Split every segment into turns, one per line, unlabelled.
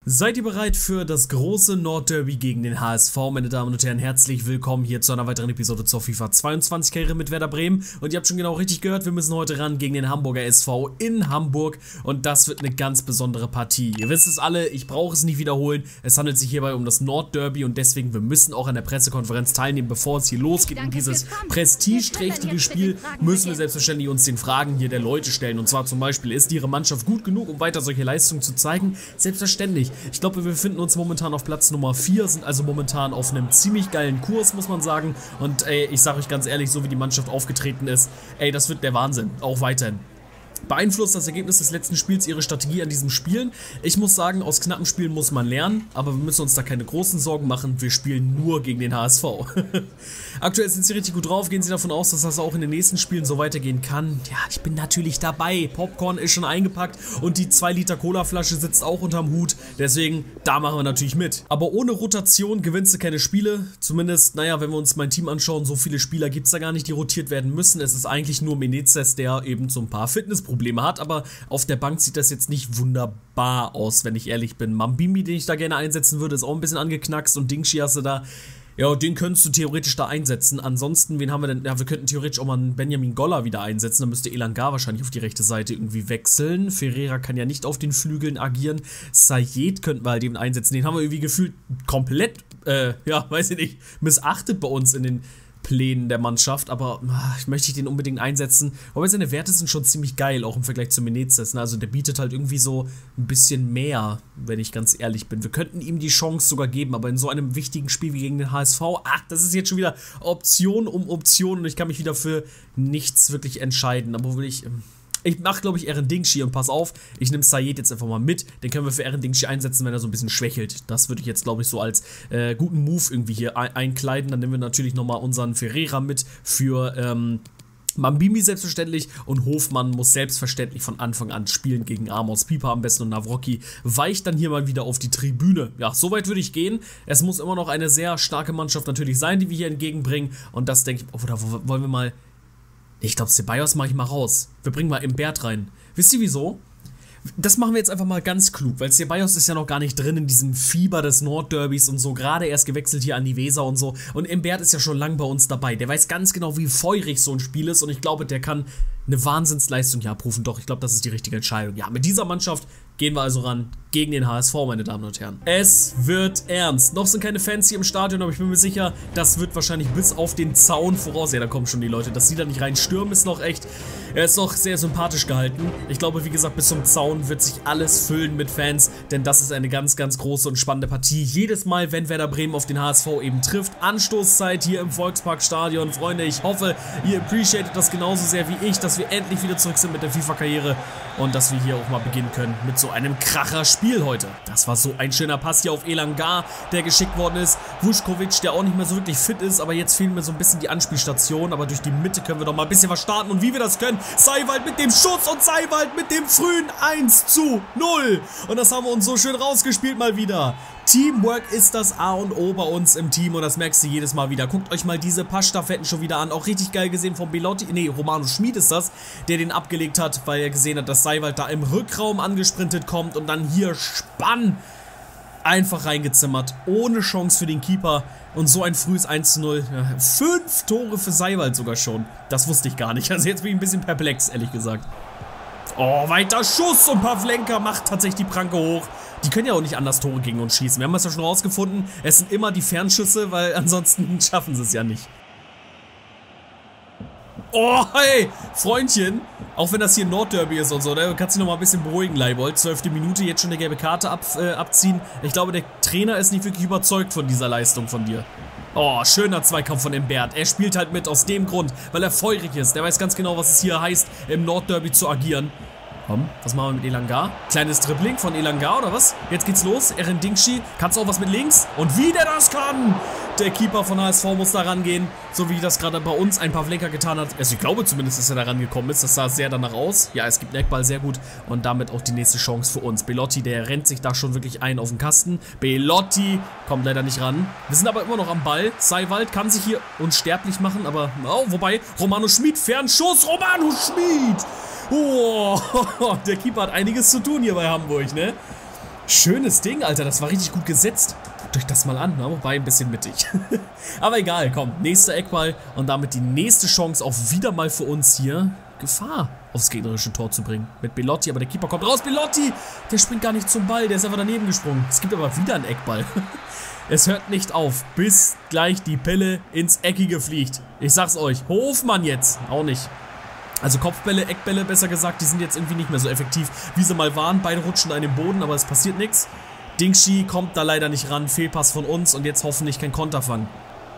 Seid ihr bereit für das große Nordderby gegen den HSV, meine Damen und Herren? Herzlich willkommen hier zu einer weiteren Episode zur FIFA 22 Karriere mit Werder Bremen. Und ihr habt schon genau richtig gehört, wir müssen heute ran gegen den Hamburger SV in Hamburg. Und das wird eine ganz besondere Partie. Ihr wisst es alle, ich brauche es nicht wiederholen. Es handelt sich hierbei um das Nordderby und deswegen, wir müssen auch an der Pressekonferenz teilnehmen, bevor es hier losgeht. Und dieses prestigeträchtige Spiel müssen wir selbstverständlich uns den Fragen hier der Leute stellen. Und zwar zum Beispiel, ist ihre Mannschaft gut genug, um weiter solche Leistungen zu zeigen? Selbstverständlich. Ich glaube, wir befinden uns momentan auf Platz Nummer 4, sind also momentan auf einem ziemlich geilen Kurs, muss man sagen. Und ey, ich sage euch ganz ehrlich, so wie die Mannschaft aufgetreten ist, ey, das wird der Wahnsinn, auch weiterhin. Beeinflusst das Ergebnis des letzten Spiels ihre Strategie an diesem Spielen? Ich muss sagen, aus knappen Spielen muss man lernen, aber wir müssen uns da keine großen Sorgen machen, wir spielen nur gegen den HSV. Aktuell sind sie richtig gut drauf, gehen sie davon aus, dass das auch in den nächsten Spielen so weitergehen kann. Ja, ich bin natürlich dabei, Popcorn ist schon eingepackt und die 2 Liter Colaflasche sitzt auch unterm Hut, deswegen, da machen wir natürlich mit. Aber ohne Rotation gewinnst du keine Spiele, zumindest, naja, wenn wir uns mein Team anschauen, so viele Spieler gibt es da gar nicht, die rotiert werden müssen. Es ist eigentlich nur Menezes, der eben so ein paar Fitnessprobleme hat, aber auf der Bank sieht das jetzt nicht wunderbar aus, wenn ich ehrlich bin. Mambimbi, den ich da gerne einsetzen würde, ist auch ein bisschen angeknackst und Dingshi hast du da. Ja, den könntest du theoretisch da einsetzen. Ansonsten, wen haben wir denn? Ja, wir könnten theoretisch auch mal einen Benjamin Goller wieder einsetzen. Dann müsste Elanga wahrscheinlich auf die rechte Seite irgendwie wechseln. Ferreira kann ja nicht auf den Flügeln agieren. Sayed könnten wir halt eben einsetzen. Den haben wir irgendwie gefühlt komplett, ja, weiß ich nicht, missachtet bei uns in den Plänen der Mannschaft, aber ich möchte den unbedingt einsetzen. Wobei seine Werte sind schon ziemlich geil, auch im Vergleich zu Menezes. Ne? Also der bietet halt irgendwie so ein bisschen mehr, wenn ich ganz ehrlich bin. Wir könnten ihm die Chance sogar geben, aber in so einem wichtigen Spiel wie gegen den HSV, das ist jetzt schon wieder Option um Option und ich kann mich wieder für nichts wirklich entscheiden. Aber wo will ich... Ich mache, glaube ich, Eren Dingshi und pass auf, ich nehme Sayed jetzt einfach mal mit. Den können wir für Eren Dingshi einsetzen, wenn er so ein bisschen schwächelt. Das würde ich jetzt, glaube ich, so als guten Move irgendwie hier einkleiden. Dann nehmen wir natürlich nochmal unseren Ferreira mit für Mambimbi selbstverständlich. Und Hofmann muss selbstverständlich von Anfang an spielen gegen Amos Pieper am besten. Und Nawrocki weicht dann hier mal wieder auf die Tribüne. Ja, soweit würde ich gehen. Es muss immer noch eine sehr starke Mannschaft natürlich sein, die wir hier entgegenbringen. Und das denke ich, oder wollen wir mal... Ich glaube, Ceballos mache ich mal raus. Wir bringen mal Imbert rein. Wisst ihr wieso? Das machen wir jetzt einfach mal ganz klug, weil Ceballos ist ja noch gar nicht drin in diesem Fieber des Nordderbys und so. Gerade erst gewechselt hier an die Weser und so. Und Imbert ist ja schon lange bei uns dabei. Der weiß ganz genau, wie feurig so ein Spiel ist. Und ich glaube, der kann eine Wahnsinnsleistung hier abrufen. Doch, ich glaube, das ist die richtige Entscheidung. Ja, mit dieser Mannschaft gehen wir also ran gegen den HSV, meine Damen und Herren. Es wird ernst. Noch sind keine Fans hier im Stadion, aber ich bin mir sicher, das wird wahrscheinlich bis auf den Zaun voraus. Ja, da kommen schon die Leute. Dass sie da nicht reinstürmen, ist noch echt... Er ist noch sehr sympathisch gehalten. Ich glaube, wie gesagt, bis zum Zaun wird sich alles füllen mit Fans, denn das ist eine ganz, ganz große und spannende Partie. Jedes Mal, wenn Werder Bremen auf den HSV eben trifft. Anstoßzeit hier im Volksparkstadion. Freunde, ich hoffe, ihr appreciatet das genauso sehr wie ich, dass wir endlich wieder zurück sind mit der FIFA-Karriere und dass wir hier auch mal beginnen können mit so einem Kracher-Spiel heute. Das war so ein schöner Pass hier auf Elanga, der geschickt worden ist. Vuskovic, der auch nicht mehr so wirklich fit ist, aber jetzt fehlen mir so ein bisschen die Anspielstation, aber durch die Mitte können wir doch mal ein bisschen was starten und wie wir das können, Seiwald mit dem Schuss und Seiwald mit dem frühen 1:0. Und das haben wir uns so schön rausgespielt mal wieder. Teamwork ist das A und O bei uns im Team und das merkst du jedes Mal wieder. Guckt euch mal diese Passstaffetten schon wieder an. Auch richtig geil gesehen von Belotti. Nee, Romano Schmid ist das, der den abgelegt hat, weil er gesehen hat, dass Seiwald da im Rückraum angesprintet kommt und dann hier Spann einfach reingezimmert. Ohne Chance für den Keeper. Und so ein frühes 1:0. Ja, 5 Tore für Seiwald sogar schon. Das wusste ich gar nicht. Also jetzt bin ich ein bisschen perplex, ehrlich gesagt. Oh, weiter Schuss und Pavlenka macht tatsächlich die Pranke hoch. Die können ja auch nicht anders Tore gegen uns schießen. Wir haben es ja schon rausgefunden. Es sind immer die Fernschüsse, weil ansonsten schaffen sie es ja nicht. Oh, hey, Freundchen. Auch wenn das hier Nordderby ist und so, da kannst du dich noch mal ein bisschen beruhigen, Leibold. 12. Minute, jetzt schon eine gelbe Karte abziehen. Ich glaube, der Trainer ist nicht wirklich überzeugt von dieser Leistung von dir. Oh, schöner Zweikampf von Imbert. Er spielt halt mit aus dem Grund, weil er feurig ist. Der weiß ganz genau, was es hier heißt, im Nordderby zu agieren. Komm, was machen wir mit Elanga? Kleines Dribbling von Elanga, oder was? Jetzt geht's los. Eren Dingshi. Kannst du auch was mit links? Und wie der das kann! Der Keeper von HSV muss da rangehen. So wie das gerade bei uns ein Pavlenka getan hat. Also ich glaube zumindest, dass er da rangekommen ist. Das sah sehr danach aus. Ja, es gibt einen Eckball, sehr gut. Und damit auch die nächste Chance für uns. Belotti, der rennt sich da schon wirklich ein auf den Kasten. Belotti kommt leider nicht ran. Wir sind aber immer noch am Ball. Seiwald kann sich hier unsterblich machen, aber... Oh, wobei, Romano Schmid, Fernschuss, Romano Schmid! Oh, der Keeper hat einiges zu tun hier bei Hamburg, ne? Schönes Ding, Alter. Das war richtig gut gesetzt. Guckt euch das mal an, ne? Wobei ein bisschen mittig. Aber egal, komm. Nächster Eckball und damit die nächste Chance auch wieder mal für uns hier Gefahr aufs gegnerische Tor zu bringen. Mit Belotti, aber der Keeper kommt raus. Belotti, der springt gar nicht zum Ball. Der ist einfach daneben gesprungen. Es gibt aber wieder einen Eckball. Es hört nicht auf, bis gleich die Pille ins Eckige fliegt. Ich sag's euch. Hofmann jetzt. Auch nicht. Also Kopfbälle, Eckbälle besser gesagt, die sind jetzt irgendwie nicht mehr so effektiv, wie sie mal waren. Beide rutschen an den Boden, aber es passiert nichts. Dingshi kommt da leider nicht ran. Fehlpass von uns und jetzt hoffentlich kein Konterfang.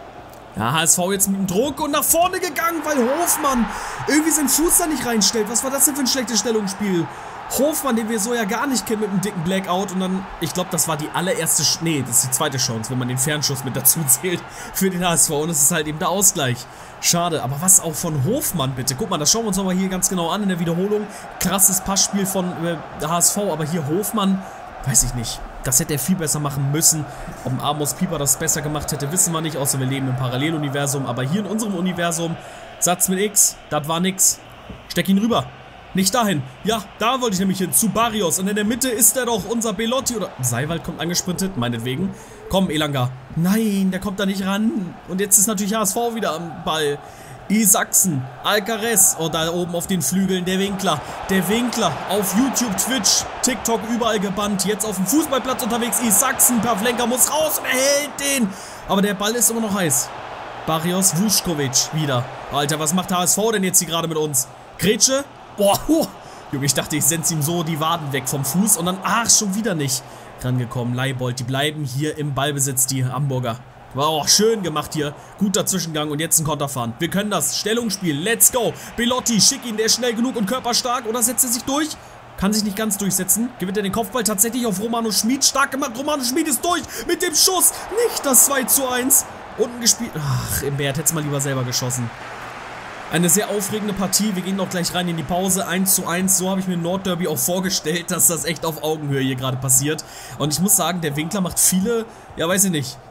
Ja, HSV jetzt mit dem Druck und nach vorne gegangen, weil Hofmann irgendwie seinen Fuß da nicht reinstellt. Was war das denn für ein schlechtes Stellungsspiel? Hofmann, den wir so ja gar nicht kennen, mit einem dicken Blackout. Und dann, ich glaube, das war die allererste, nee, das ist die zweite Chance, wenn man den Fernschuss mit dazu zählt für den HSV. Und es ist halt eben der Ausgleich. Schade, aber was auch von Hofmann, bitte. Guck mal, das schauen wir uns nochmal hier ganz genau an in der Wiederholung. Krasses Passspiel von HSV, aber hier Hofmann, weiß ich nicht. Das hätte er viel besser machen müssen. Ob ein Amos Pieper das besser gemacht hätte, wissen wir nicht. Außer wir leben im Paralleluniversum. Aber hier in unserem Universum, Satz mit X, das war nix. Steck ihn rüber. Nicht dahin. Ja, da wollte ich nämlich hin. Zu Barrios. Und in der Mitte ist er doch, unser Belotti. Oder Seiwald kommt angesprintet, meinetwegen. Komm, Elanga. Nein, der kommt da nicht ran. Und jetzt ist natürlich HSV wieder am Ball. Isaksen, Alcaraz. Und da oben auf den Flügeln der Winkler. Der Winkler auf YouTube, Twitch, TikTok überall gebannt. Jetzt auf dem Fußballplatz unterwegs. Isaksen, Pavlenka muss raus und er hält den. Aber der Ball ist immer noch heiß. Barrios, Vuskovic wieder. Alter, was macht HSV denn jetzt hier gerade mit uns? Grätsche? Boah, Junge, ich dachte, ich sende ihm so die Waden weg vom Fuß und dann, ach, schon wieder nicht rangekommen. Leibold, die bleiben hier im Ballbesitz, die Hamburger. War auch schön gemacht hier. Guter Zwischengang und jetzt ein Konterfahren. Wir können das. Stellungsspiel, let's go. Belotti, schick ihn, der ist schnell genug und körperstark. Oder setzt er sich durch? Kann sich nicht ganz durchsetzen. Gewinnt er den Kopfball tatsächlich auf Romano Schmid. Stark gemacht, Romano Schmid ist durch mit dem Schuss. Nicht das 2:1. Unten gespielt. Ach, Imbert hätte es mal lieber selber geschossen. Eine sehr aufregende Partie. Wir gehen noch gleich rein in die Pause. 1:1. So habe ich mir Nordderby auch vorgestellt, dass das echt auf Augenhöhe hier gerade passiert. Und ich muss sagen, der Winkler macht viele, ja weiß ich nicht,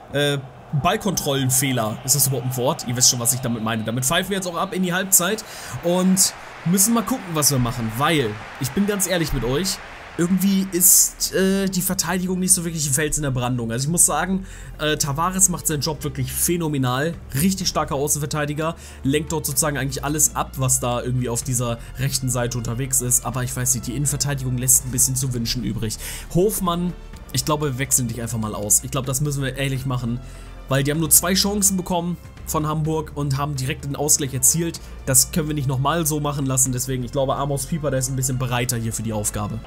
Ballkontrollenfehler. Ist das überhaupt ein Wort? Ihr wisst schon, was ich damit meine. Damit pfeifen wir jetzt auch ab in die Halbzeit und müssen mal gucken, was wir machen. Weil, ich bin ganz ehrlich mit euch, irgendwie ist die Verteidigung nicht so wirklich ein Fels in der Brandung. Also ich muss sagen, Tavares macht seinen Job wirklich phänomenal. Richtig starker Außenverteidiger. Lenkt dort sozusagen eigentlich alles ab, was da irgendwie auf dieser rechten Seite unterwegs ist. Aber ich weiß nicht, die Innenverteidigung lässt ein bisschen zu wünschen übrig. Hofmann, ich glaube, wir wechseln dich einfach mal aus. Ich glaube, das müssen wir ehrlich machen. Weil die haben nur 2 Chancen bekommen von Hamburg und haben direkt den Ausgleich erzielt. Das können wir nicht nochmal so machen lassen. Deswegen, ich glaube, Amos Pieper, der ist ein bisschen bereiter hier für die Aufgabe.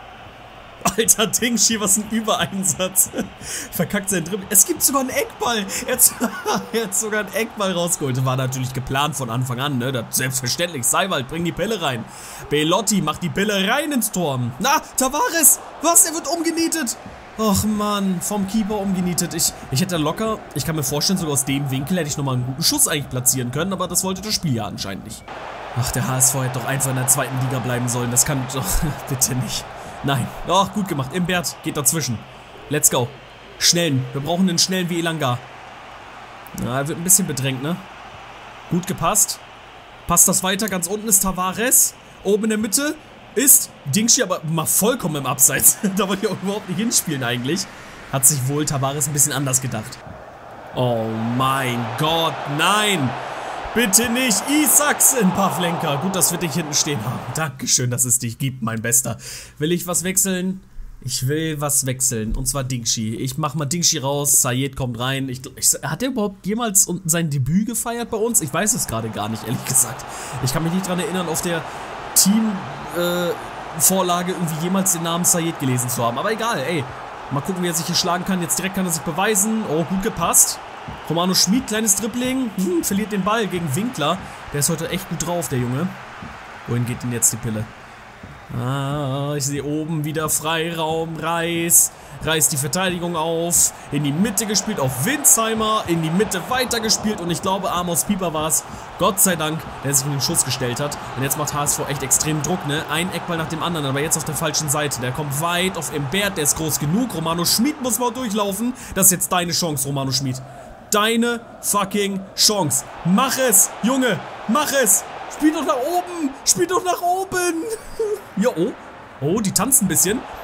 Alter Dingshi, was ein Übereinsatz. Verkackt sein Dribbling. Es gibt sogar einen Eckball. Er hat sogar einen Eckball rausgeholt. War natürlich geplant von Anfang an, ne? Das selbstverständlich. Seiwald, bring die Pille rein. Belotti macht die Pille rein ins Tor. Na, Tavares. Was? Er wird umgenietet. Och Mann, vom Keeper umgenietet. Ich hätte locker, ich kann mir vorstellen, sogar aus dem Winkel hätte ich nochmal einen guten Schuss eigentlich platzieren können, aber das wollte das Spiel ja anscheinend nicht. Ach, der HSV hätte doch einfach in der 2. Liga bleiben sollen. Das kann doch bitte nicht. Nein. Oh, gut gemacht. Imbert geht dazwischen. Let's go. Schnellen. Wir brauchen einen Schnellen wie Elanga. Na, er wird ein bisschen bedrängt, ne? Gut gepasst. Passt das weiter. Ganz unten ist Tavares. Oben in der Mitte ist Dingshi, aber mal vollkommen im Abseits. Da wollte ich auch überhaupt nicht hinspielen eigentlich. Hat sich wohl Tavares ein bisschen anders gedacht. Oh mein Gott, nein! Bitte nicht, Isaksen, Pavlenka. Gut, dass wir dich hinten stehen haben. Dankeschön, dass es dich gibt, mein Bester. Will ich was wechseln? Ich will was wechseln. Und zwar Dingshi. Ich mach mal Dingshi raus. Sayed kommt rein. Hat er überhaupt jemals sein Debüt gefeiert bei uns? Ich weiß es gerade gar nicht, ehrlich gesagt. Ich kann mich nicht daran erinnern, auf der Team-Vorlage irgendwie jemals den Namen Sayed gelesen zu haben. Aber egal, ey. Mal gucken, wie er sich hier schlagen kann. Jetzt direkt kann er sich beweisen. Oh, gut gepasst. Romano Schmid, kleines Dribbling. Verliert den Ball gegen Winkler. Der ist heute echt gut drauf, der Junge. Wohin geht denn jetzt die Pille? Ah, ich sehe oben wieder Freiraum. Reißt die Verteidigung auf. In die Mitte gespielt auf Winsheimer. In die Mitte weitergespielt. Und ich glaube, Amos Pieper war es. Gott sei Dank, der sich in den Schuss gestellt hat. Und jetzt macht HSV echt extrem Druck, ne? Ein Eckball nach dem anderen, aber jetzt auf der falschen Seite. Der kommt weit auf Imbert, der ist groß genug. Romano Schmid muss mal durchlaufen. Das ist jetzt deine Chance, Romano Schmid. Deine fucking Chance. Mach es, Junge. Mach es. Spiel doch nach oben. Spiel doch nach oben. Ja, oh. Oh, die tanzen ein bisschen.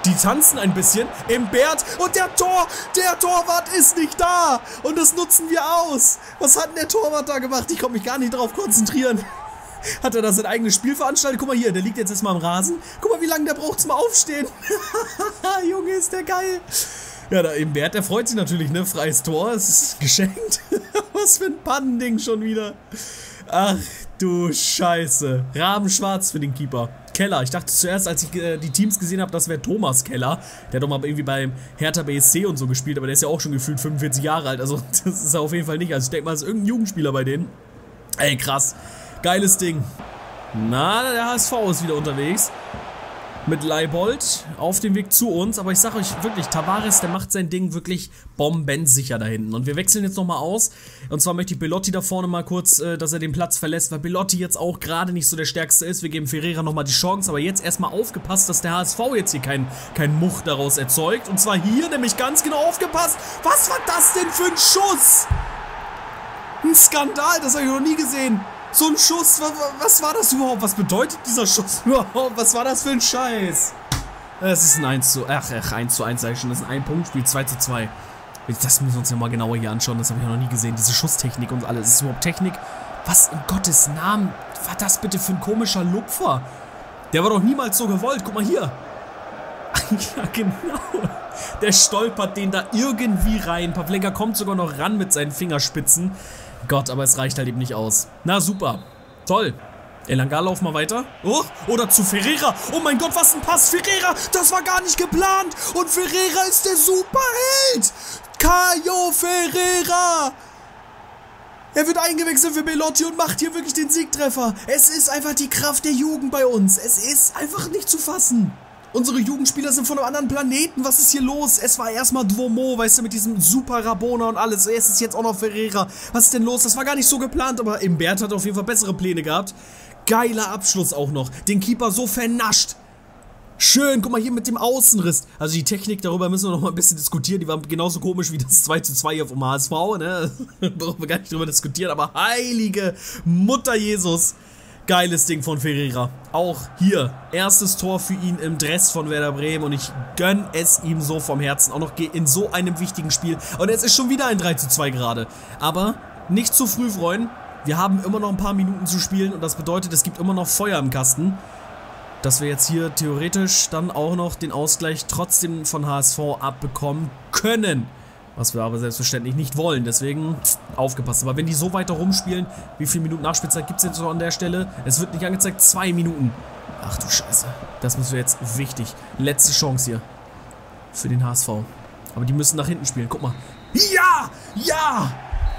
Die tanzen ein bisschen. Imbert und der Torwart ist nicht da. Und das nutzen wir aus. Was hat denn der Torwart da gemacht? Ich konnte mich gar nicht darauf konzentrieren. Hat er da sein eigenes Spiel veranstaltet? Guck mal hier, der liegt jetzt erstmal am Rasen. Guck mal, wie lange der braucht zum Aufstehen. Junge, ist der geil. Ja, da Imbert, der freut sich natürlich, ne? Freies Tor, es ist geschenkt. Was für ein Pannending schon wieder. Ach du Scheiße. Rabenschwarz für den Keeper. Keller. Ich dachte zuerst, als ich die Teams gesehen habe, das wäre Thomas Keller. Der hat doch mal irgendwie beim Hertha BSC und so gespielt, aber der ist ja auch schon gefühlt 45 Jahre alt. Also das ist er auf jeden Fall nicht. Also ich denke mal, das ist irgendein Jugendspieler bei denen. Ey, krass. Geiles Ding. Na, der HSV ist wieder unterwegs. Mit Leibold auf dem Weg zu uns. Aber ich sage euch wirklich, Tavares, der macht sein Ding wirklich bombensicher da hinten. Und wir wechseln jetzt nochmal aus. Und zwar möchte ich Belotti da vorne mal kurz, dass er den Platz verlässt, weil Belotti jetzt auch gerade nicht so der Stärkste ist. Wir geben Ferreira nochmal die Chance. Aber jetzt erstmal aufgepasst, dass der HSV jetzt hier kein Much daraus erzeugt. Und zwar hier nämlich ganz genau aufgepasst. Was war das denn für ein Schuss? Ein Skandal, das habe ich noch nie gesehen. So ein Schuss, was war das überhaupt? Was bedeutet dieser Schuss überhaupt? Was war das für ein Scheiß? Es ist ein 1:1, sag ich schon. Das ist ein Ein-Punkt-Spiel, 2:2. Das müssen wir uns ja mal genauer hier anschauen. Das habe ich noch nie gesehen. Diese Schusstechnik und alles. Ist es überhaupt Technik? Was in Gottes Namen war das bitte für ein komischer Lupfer? Der war doch niemals so gewollt. Guck mal hier. Ja, genau. Der stolpert den da irgendwie rein. Pavlenka kommt sogar noch ran mit seinen Fingerspitzen. Gott, aber es reicht halt eben nicht aus. Na super. Toll. Elanga, lauf mal weiter. Oh, oder zu Ferreira. Oh mein Gott, was ein Pass. Ferreira, das war gar nicht geplant. Und Ferreira ist der Superheld. Caio Ferreira. Er wird eingewechselt für Belotti und macht hier wirklich den Siegtreffer. Es ist einfach die Kraft der Jugend bei uns. Es ist einfach nicht zu fassen. Unsere Jugendspieler sind von einem anderen Planeten. Was ist hier los? Es war erstmal Duomo, weißt du, mit diesem Super Rabona und alles. Es ist jetzt auch noch Ferreira. Was ist denn los? Das war gar nicht so geplant, aber Imbert hat auf jeden Fall bessere Pläne gehabt. Geiler Abschluss auch noch. Den Keeper so vernascht. Schön, guck mal hier mit dem Außenriss. Also die Technik, darüber müssen wir noch mal ein bisschen diskutieren. Die war genauso komisch wie das 2:2 hier vom HSV, ne? Brauchen wir gar nicht drüber diskutieren, aber heilige Mutter Jesus. Geiles Ding von Ferreira. Auch hier, erstes Tor für ihn im Dress von Werder Bremen und ich gönne es ihm so vom Herzen. Auch noch in so einem wichtigen Spiel. Und es ist schon wieder ein 3:2 gerade. Aber nicht zu früh freuen. Wir haben immer noch ein paar Minuten zu spielen und das bedeutet, es gibt immer noch Feuer im Kasten. Dass wir jetzt hier theoretisch dann auch noch den Ausgleich trotzdem von HSV abbekommen können. Was wir aber selbstverständlich nicht wollen, deswegen aufgepasst. Aber wenn die so weiter rumspielen, wie viele Minuten Nachspielzeit gibt es jetzt noch an der Stelle? Es wird nicht angezeigt, 2 Minuten. Ach du Scheiße, das müssen wir jetzt wichtig. Letzte Chance hier für den HSV. Aber die müssen nach hinten spielen, guck mal. Ja, ja!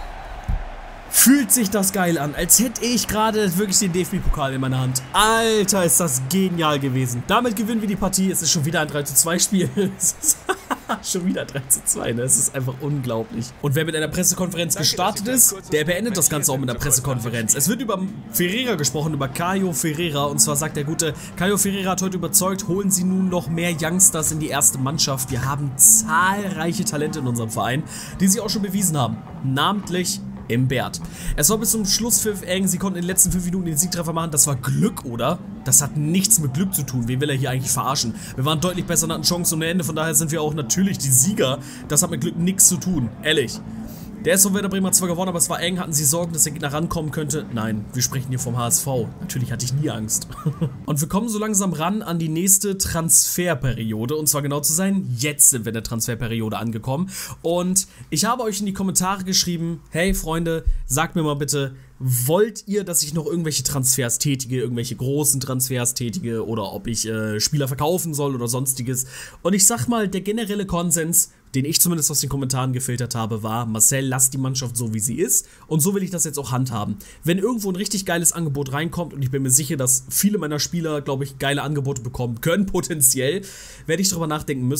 Fühlt sich das geil an, als hätte ich gerade wirklich den DFB-Pokal in meiner Hand. Alter, ist das genial gewesen. Damit gewinnen wir die Partie. Es ist schon wieder ein 3:2 Spiel. Schon wieder 3:2, ne? Es ist einfach unglaublich. Und wer mit einer Pressekonferenz gestartet ist, der beendet das Ganze auch mit einer Pressekonferenz. Es wird über Ferreira gesprochen, über Caio Ferreira. Und zwar sagt der gute, Caio Ferreira hat heute überzeugt, holen Sie nun noch mehr Youngsters in die erste Mannschaft. Wir haben zahlreiche Talente in unserem Verein, die sich auch schon bewiesen haben. Namentlich Imbert. Es war bis zum Schlusspfiff eng, sie konnten in den letzten 5 Minuten den Siegtreffer machen. Das war Glück, oder? Das hat nichts mit Glück zu tun. Wen will er hier eigentlich verarschen? Wir waren deutlich besser und hatten Chancen ohne Ende, von daher sind wir auch natürlich die Sieger. Das hat mit Glück nichts zu tun, ehrlich. Der SV Werder Bremen hat zwar gewonnen, aber es war eng. Hatten sie Sorgen, dass der Gegner rankommen könnte? Nein, wir sprechen hier vom HSV. Natürlich hatte ich nie Angst. Und wir kommen so langsam ran an die nächste Transferperiode. Und zwar genau zu sein, jetzt sind wir in der Transferperiode angekommen. Und ich habe euch in die Kommentare geschrieben, hey Freunde, sagt mir mal bitte, wollt ihr, dass ich noch irgendwelche Transfers tätige, irgendwelche großen Transfers tätige oder ob ich Spieler verkaufen soll oder sonstiges? Und ich sag mal, der generelle Konsens, den ich zumindest aus den Kommentaren gefiltert habe, war, Marcel, lass die Mannschaft so, wie sie ist. Und so will ich das jetzt auch handhaben. Wenn irgendwo ein richtig geiles Angebot reinkommt, und ich bin mir sicher, dass viele meiner Spieler, glaube ich, geile Angebote bekommen können, potenziell, werde ich darüber nachdenken müssen.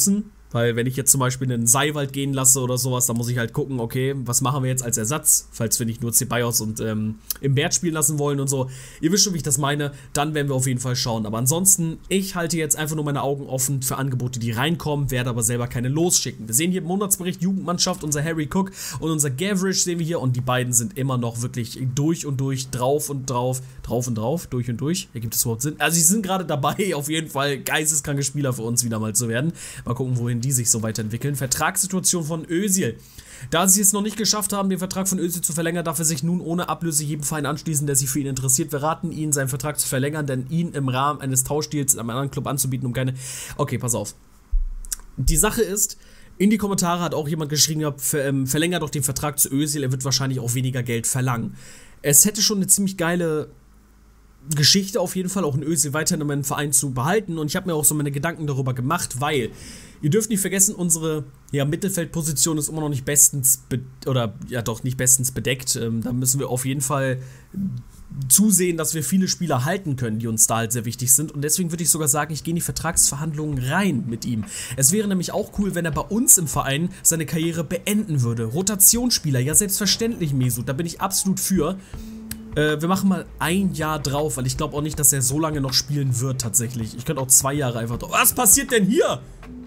Weil wenn ich jetzt zum Beispiel einen Seiwald gehen lasse oder sowas, dann muss ich halt gucken, okay, was machen wir jetzt als Ersatz, falls wir nicht nur Ceballos und Imbert spielen lassen wollen und so. Ihr wisst schon, wie ich das meine, dann werden wir auf jeden Fall schauen. Aber ansonsten, ich halte jetzt einfach nur meine Augen offen für Angebote, die reinkommen, werde aber selber keine losschicken. Wir sehen hier im Monatsbericht Jugendmannschaft, unser Harry Cook und unser Gavrish sehen wir hier und die beiden sind immer noch wirklich durch und durch, drauf und drauf, durch und durch. Ergibt das überhaupt Sinn? Also sie sind gerade dabei, auf jeden Fall geisteskranke Spieler für uns wieder mal zu werden. Mal gucken, wohin die sich so weiterentwickeln. Vertragssituation von Özil. Da sie es noch nicht geschafft haben, den Vertrag von Özil zu verlängern, darf er sich nun ohne Ablöse jedem Verein anschließen, der sich für ihn interessiert. Wir raten ihn, seinen Vertrag zu verlängern, denn ihn im Rahmen eines Tauschdeals einem anderen Club anzubieten, um keine... Okay, pass auf. Die Sache ist, in die Kommentare hat auch jemand geschrieben, verlängert doch den Vertrag zu Özil, er wird wahrscheinlich auch weniger Geld verlangen. Es hätte schon eine ziemlich geile Geschichte auf jeden Fall, auch in Özil weiterhin in meinem Verein zu behalten und ich habe mir auch so meine Gedanken darüber gemacht, weil ihr dürft nicht vergessen, unsere Mittelfeldposition ist immer noch nicht bestens nicht bestens bedeckt. Da müssen wir auf jeden Fall zusehen, dass wir viele Spieler halten können, die uns da halt sehr wichtig sind und deswegen würde ich sogar sagen, ich gehe in die Vertragsverhandlungen rein mit ihm. Es wäre nämlich auch cool, wenn er bei uns im Verein seine Karriere beenden würde. Rotationsspieler, ja selbstverständlich Mesut, da bin ich absolut für. Wir machen mal ein Jahr drauf, weil ich glaube auch nicht, dass er so lange noch spielen wird tatsächlich. Ich könnte auch 2 Jahre einfach drauf. Was passiert denn hier?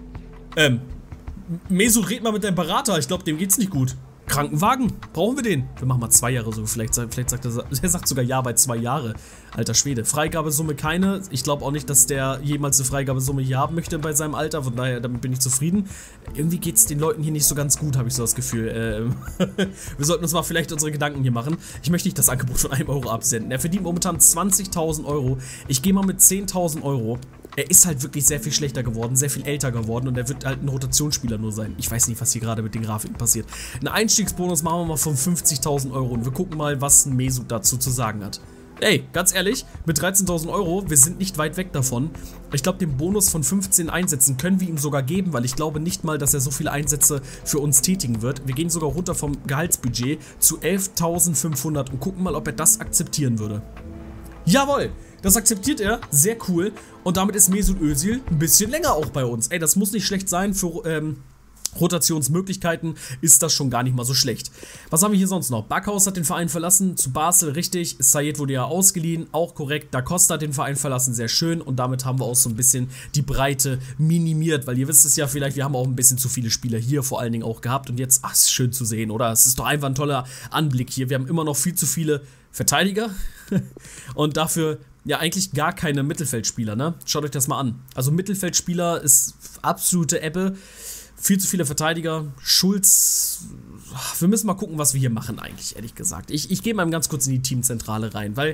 Mesut, red mal mit deinem Berater. Ich glaube, dem geht's nicht gut. Krankenwagen, brauchen wir den? Wir machen mal 2 Jahre so. Vielleicht sagt er sagt sogar ja bei 2 Jahre. Alter Schwede. Freigabesumme keine. Ich glaube auch nicht, dass der jemals eine Freigabesumme hier haben möchte bei seinem Alter. Von daher, damit bin ich zufrieden. Irgendwie geht es den Leuten hier nicht so ganz gut, habe ich so das Gefühl. Wir sollten uns mal vielleicht unsere Gedanken hier machen. Ich möchte nicht das Angebot von 1 Euro absenden. Er verdient momentan 20.000 Euro. Ich gehe mal mit 10.000 Euro. Er ist halt wirklich sehr viel schlechter geworden, sehr viel älter geworden und er wird halt ein Rotationsspieler nur sein. Ich weiß nicht, was hier gerade mit den Grafiken passiert. Einen Einstiegsbonus machen wir mal von 50.000 Euro und wir gucken mal, was ein Mesut dazu zu sagen hat. Ey, ganz ehrlich, mit 13.000 Euro, wir sind nicht weit weg davon. Ich glaube, den Bonus von 15 Einsätzen können wir ihm sogar geben, weil ich glaube nicht mal, dass er so viele Einsätze für uns tätigen wird. Wir gehen sogar runter vom Gehaltsbudget zu 11.500 und gucken mal, ob er das akzeptieren würde. Jawohl! Das akzeptiert er, sehr cool. Und damit ist Mesut Özil ein bisschen länger auch bei uns. Ey, das muss nicht schlecht sein. Für Rotationsmöglichkeiten ist das schon gar nicht mal so schlecht. Was haben wir hier sonst noch? Backhaus hat den Verein verlassen, zu Basel, richtig. Said wurde ja ausgeliehen, auch korrekt. Da Costa hat den Verein verlassen, sehr schön. Und damit haben wir auch so ein bisschen die Breite minimiert. Weil ihr wisst es ja vielleicht, wir haben auch ein bisschen zu viele Spieler hier vor allen Dingen auch gehabt. Und jetzt, ach, ist schön zu sehen, oder? Es ist doch einfach ein toller Anblick hier. Wir haben immer noch viel zu viele Verteidiger. Und dafür... ja, eigentlich gar keine Mittelfeldspieler, ne? Schaut euch das mal an. Also Mittelfeldspieler ist absolute Ebbe. Viel zu viele Verteidiger. Schulz. Wir müssen mal gucken, was wir hier machen eigentlich, ehrlich gesagt. Ich gehe mal ganz kurz in die Teamzentrale rein, weil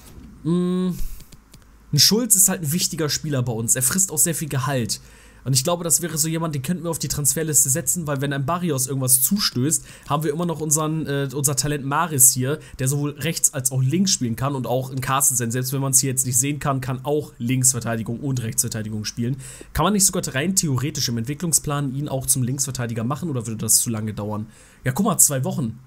ein Schulz ist halt ein wichtiger Spieler bei uns. Er frisst auch sehr viel Gehalt. Und ich glaube, das wäre so jemand, den könnten wir auf die Transferliste setzen, weil wenn ein Barrios irgendwas zustößt, haben wir immer noch unser Talent Maris hier, der sowohl rechts als auch links spielen kann und auch in Carstensen, selbst wenn man es hier jetzt nicht sehen kann, kann auch Linksverteidigung und Rechtsverteidigung spielen. Kann man nicht sogar rein theoretisch im Entwicklungsplan ihn auch zum Linksverteidiger machen oder würde das zu lange dauern? Ja, guck mal, 2 Wochen.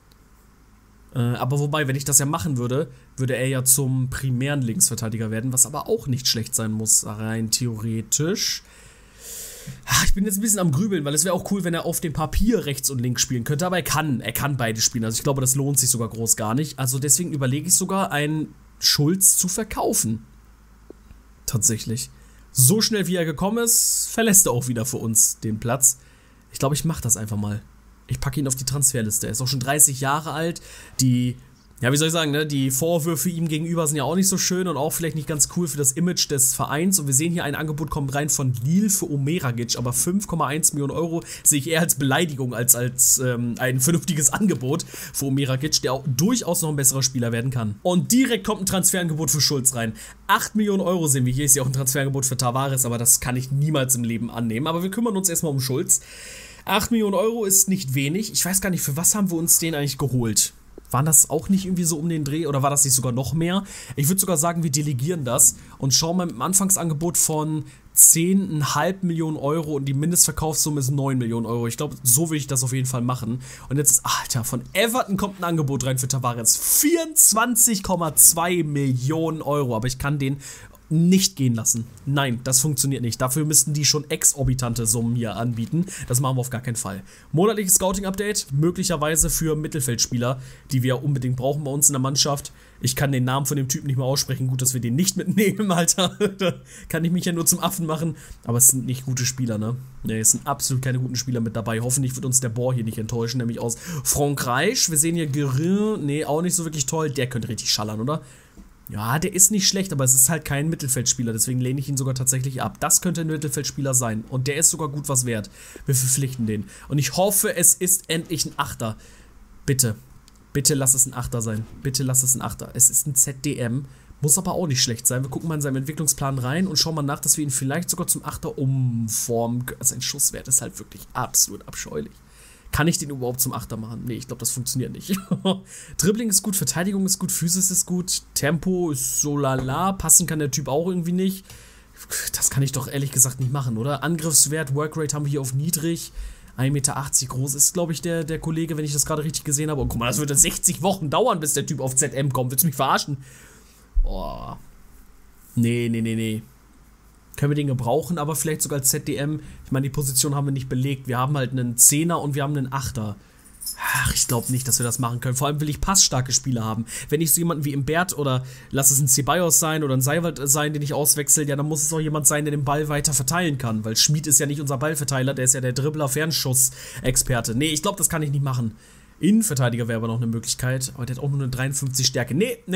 Aber wobei, wenn ich das ja machen würde, würde er ja zum primären Linksverteidiger werden, was aber auch nicht schlecht sein muss, rein theoretisch. Ich bin jetzt ein bisschen am Grübeln, weil es wäre auch cool, wenn er auf dem Papier rechts und links spielen könnte, aber er kann beide spielen, also ich glaube, das lohnt sich sogar groß gar nicht, also deswegen überlege ich sogar, einen Schulz zu verkaufen. Tatsächlich. So schnell wie er gekommen ist, verlässt er auch wieder für uns den Platz. Ich glaube, ich mache das einfach mal. Ich packe ihn auf die Transferliste, er ist auch schon 30 Jahre alt, ja, wie soll ich sagen, ne? Die Vorwürfe ihm gegenüber sind ja auch nicht so schön und auch vielleicht nicht ganz cool für das Image des Vereins. Und wir sehen hier, ein Angebot kommt rein von Lille für Omeragic, aber 5,1 Millionen Euro sehe ich eher als Beleidigung als ein vernünftiges Angebot für Omeragic, der auch durchaus noch ein besserer Spieler werden kann. Und direkt kommt ein Transferangebot für Schulz rein. 8 Millionen Euro sehen wir hier, ist ja auch ein Transferangebot für Tavares, aber das kann ich niemals im Leben annehmen. Aber wir kümmern uns erstmal um Schulz. 8 Millionen Euro ist nicht wenig. Ich weiß gar nicht, für was haben wir uns den eigentlich geholt? Waren das auch nicht irgendwie so um den Dreh oder war das nicht sogar noch mehr? Ich würde sogar sagen, wir delegieren das und schauen mal mit dem Anfangsangebot von 10,5 Millionen Euro und die Mindestverkaufssumme ist 9 Millionen Euro. Ich glaube, so will ich das auf jeden Fall machen. Und jetzt, Alter, von Everton kommt ein Angebot rein für Tavares. 24,2 Millionen Euro, aber ich kann den nicht gehen lassen. Nein, das funktioniert nicht. Dafür müssten die schon exorbitante Summen hier anbieten. Das machen wir auf gar keinen Fall. Monatliches Scouting-Update, möglicherweise für Mittelfeldspieler, die wir unbedingt brauchen bei uns in der Mannschaft. Ich kann den Namen von dem Typen nicht mehr aussprechen. Gut, dass wir den nicht mitnehmen, Alter. Da kann ich mich ja nur zum Affen machen. Aber es sind nicht gute Spieler, ne? Ne, es sind absolut keine guten Spieler mit dabei. Hoffentlich wird uns der Bohr hier nicht enttäuschen, nämlich aus Frankreich. Wir sehen hier Guerin. Ne, auch nicht so wirklich toll. Der könnte richtig schallern, oder? Ja, der ist nicht schlecht, aber es ist halt kein Mittelfeldspieler, deswegen lehne ich ihn sogar tatsächlich ab. Das könnte ein Mittelfeldspieler sein und der ist sogar gut was wert. Wir verpflichten den. Und ich hoffe, es ist endlich ein Achter. Bitte, bitte lass es ein Achter sein. Bitte lass es ein Achter. Es ist ein ZDM, muss aber auch nicht schlecht sein. Wir gucken mal in seinen Entwicklungsplan rein und schauen mal nach, dass wir ihn vielleicht sogar zum Achter umformen können. Sein Schusswert ist halt wirklich absolut abscheulich. Kann ich den überhaupt zum Achter machen? Nee, ich glaube, das funktioniert nicht. Dribbling ist gut, Verteidigung ist gut, Physis ist gut, Tempo ist so lala, passen kann der Typ auch irgendwie nicht. Das kann ich doch ehrlich gesagt nicht machen, oder? Angriffswert, Workrate haben wir hier auf niedrig. 1,80 Meter groß ist, glaube ich, der Kollege, wenn ich das gerade richtig gesehen habe. Und guck mal, das würde 60 Wochen dauern, bis der Typ auf ZM kommt. Willst du mich verarschen? Oh. Nee. Können wir den gebrauchen, aber vielleicht sogar als ZDM. Ich meine, die Position haben wir nicht belegt. Wir haben halt einen Zehner und wir haben einen Achter. Ach, ich glaube nicht, dass wir das machen können. Vor allem will ich passstarke Spieler haben. Wenn ich so jemanden wie Imbert oder lass es ein Ceballos sein oder ein Seiwald sein, den ich auswechsel, ja, dann muss es auch jemand sein, der den Ball weiter verteilen kann. Weil Schmid ist ja nicht unser Ballverteiler, der ist ja der Dribbler-Fernschuss-Experte. Nee, ich glaube, das kann ich nicht machen. Innenverteidiger wäre aber noch eine Möglichkeit, aber der hat auch nur eine 53 Stärke.